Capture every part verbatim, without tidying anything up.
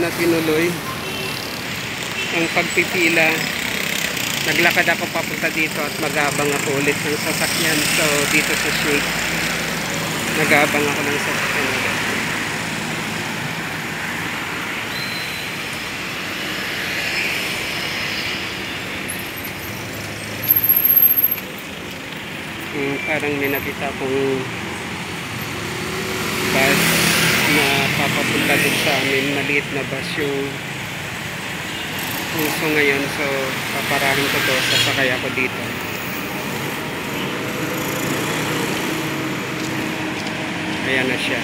na tinuloy ang pagpipila. Naglakad ako papunta dito at mag-aabang ako ulit ng sasakyan. So dito sa shake, nag-aabang ako ng sasakyan ulit. Hmm, parang may nakita akong bus na papapunta din sa amin. Maliit na bus yung puso ngayon. So paparahin ko to, sasakay ako dito. Ayan na siya.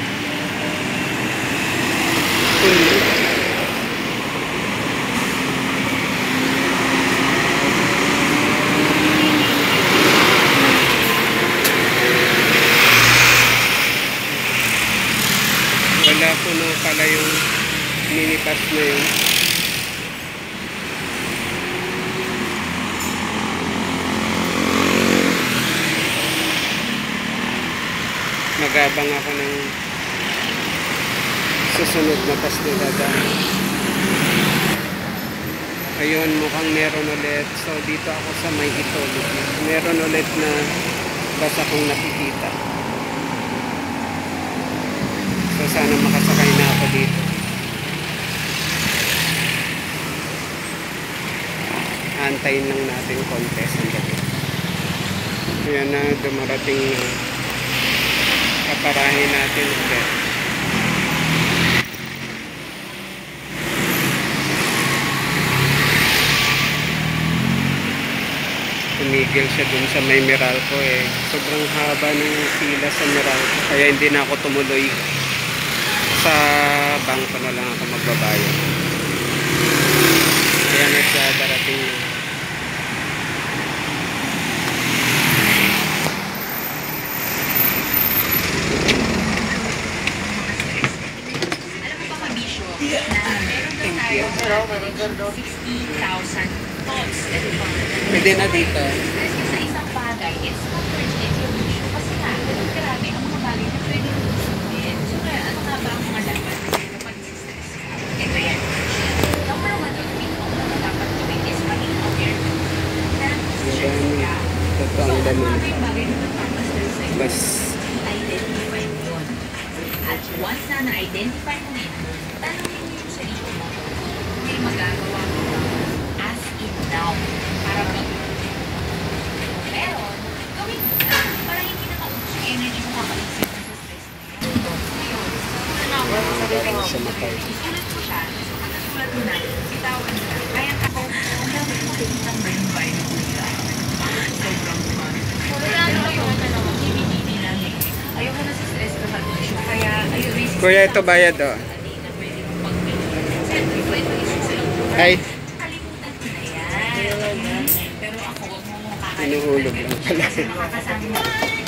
Wala puno pala yung minibus na yun. Mag-abang ako ng susunod na bus na dadaan. Ayun, mukhang meron ulit. So dito ako sa may itulog. Meron ulit na bus akong nakikita. So sana makasakay na ako dito. Antayin lang natin konti sandali. Ayan na, dumarating na. Kaparahin natin ulit. Tumigil siya dun sa may Meralco eh. Sobrang haba ng pila sa Meralco. Kaya hindi na ako tumuloy. Sa bangko na lang ako magbabayad. Kaya na siya darating na. Thank you. sixty thousand tons. Pwede na dito. Sa isang bagay, it's not urgent yung issue. Kasi nga, grabe ang mga bagay na pwede mo gustuhin. So, ano nga ba ang mga dapat na pag-stress ka? Ito yan. Number one, yung pinong na dapat gawin is maging aware na stress ka. Ito ang dami. So, ano yung bagay na nagpapastress sa'yo? Bas. I-identify mo yun. At once na na-identify mo yun, tanongin mo yung sarili mo. May magagawa mo as in now para mag-improve. Pero, gawin mo na para hindi na maubos yung energy mo kakaisip sa stress mo. Ngayon, una na ako, sabi ko, isulat mo siya, so pagkasulat mo na, bitawan mo na. Kaya ako, ang dami mo kitang brain by mo nila. Sobrang fun. Wala na yung activity lang eh. Ayoko na sa stress na mag-issue. Kaya, ayun, risk. Kuya, ito bayad o. Ay. Kalimutan ko na yan. Pero ako, huwag mo mong kakalimutan. Inuhulog lang pala. Nakakasama.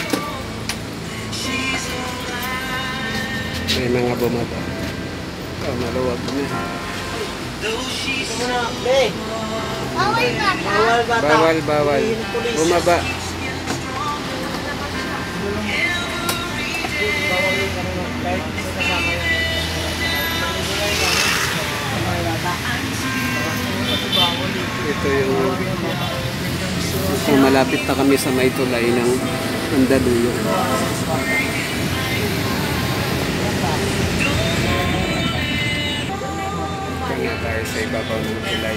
May mga bumaba. Oh, maluwag na. Bawal ba? Bawal, bawal. Bumaba. Ito yung kung malapit na kami sa may tulay ng Mandaluyong. Kanya tayo sa ibabaw ng tulay.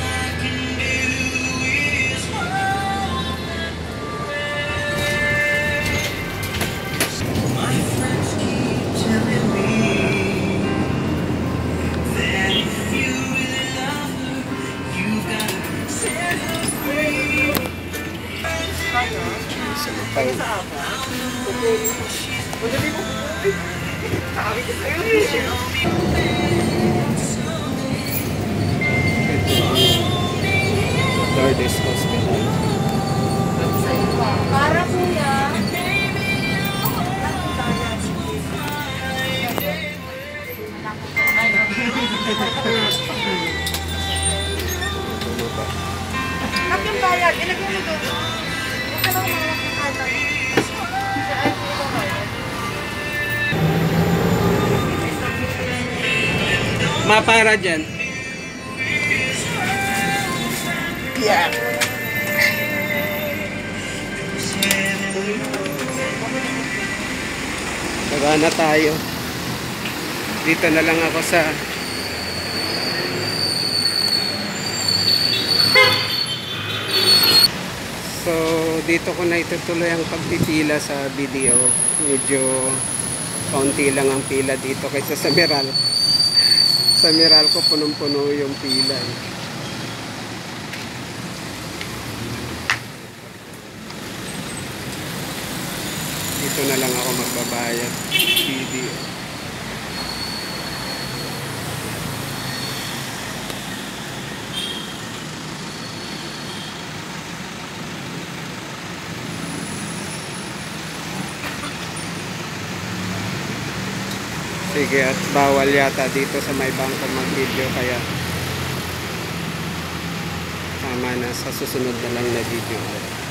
Sumakay. Lourdes Hospital. Para kuya. At yung bayad, ilagay mo doon. Huwag ka lang umalak ng kanan. Ay, hindi ko bayad. Mapara dyan. Yeah. Baba na tayo. Dito na lang ako sa So, dito ko na itutuloy ang pagpipila sa video. Medyo kaunti lang ang pila dito kaysa sa Meral. Sa Meral ko punong-puno yung pila. Eh. Dito na lang ako magbabayad video. Sige, at bawal yata dito sa may bangko mag-video, kaya tama na, sa susunod na lang na video.